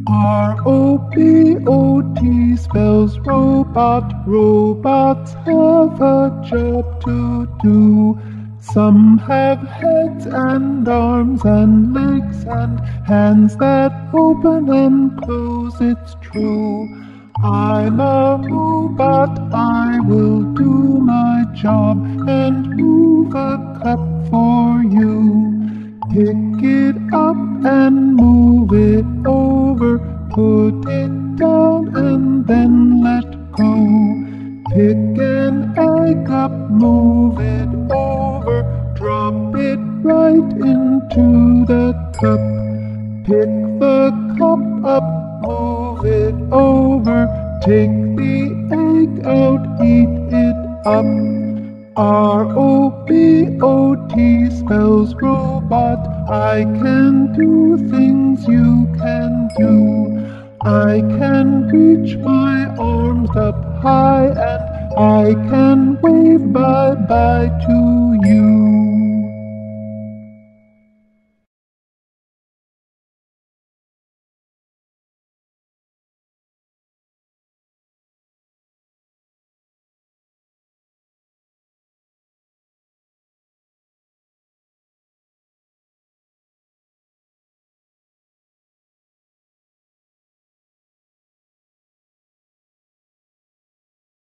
R-O-B-O-T spells robot. Robots have a job to do. Some have heads and arms and legs and hands that open and close, it's true. I'm a robot, I will do my job and move a cup for you. Pick it up and move it over, put it down and then let go. Pick an egg up, move it over, drop it right into the cup. Pick the cup up, move it over, take the egg out, eat it up. R-O-B-O-T spells robot. I can do things you can do. I can reach my arms up high and I can wave bye-bye to